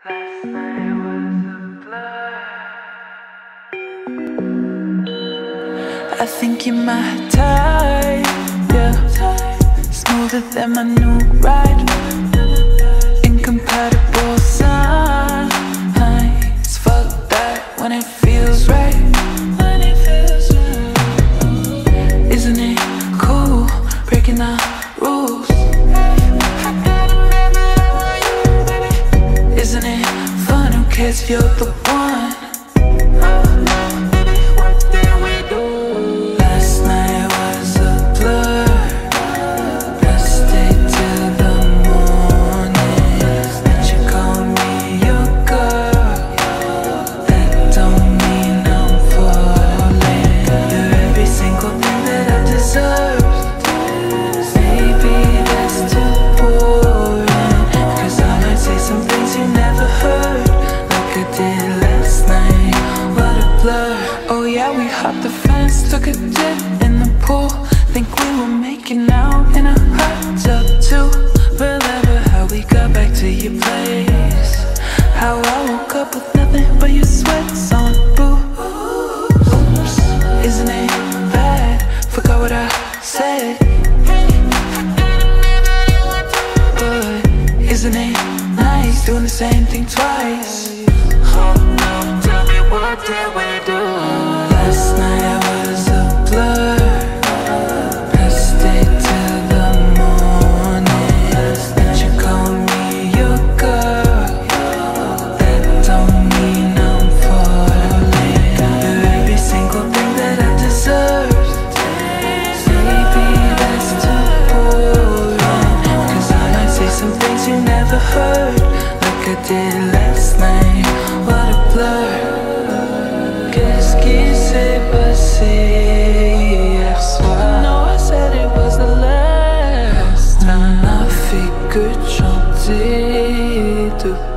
Last night was a blur. I think you're my type, yeah. Smoother than my new ride. Incompatible signs. Fuck that when it feels right. Isn't it cool breaking the rules? Isn't it fun? Who cares if you're the one? Last night was a blur. Let's stay till the morning. Did you call me your girl? That don't mean I'm falling. You're every single thing that I deserve. Maybe that's too boring, 'cause I might say some things you never heard, like I did last night. What a blur. Oh yeah, we hopped the fence, took a dip in the pool. Think we were making out in a hot tub too. Remember how we got back to your place? How I woke up with nothing but your sweats on, boo. Oops, isn't it bad? Forgot what I said. But isn't it nice doing the same thing twice? Oh no, tell me what did we do? Last night was a blur. Let's stay till the morning. Did you call me your girl? That don't mean I'm falling. You're every single thing that I deserve. Maybe that's too boring, 'cause I might say some things you never heard, like I did last night. What a blur. Qu'est-ce qui s'est passé hier soir? No, I said it was the last time. On a fait que de chanter, de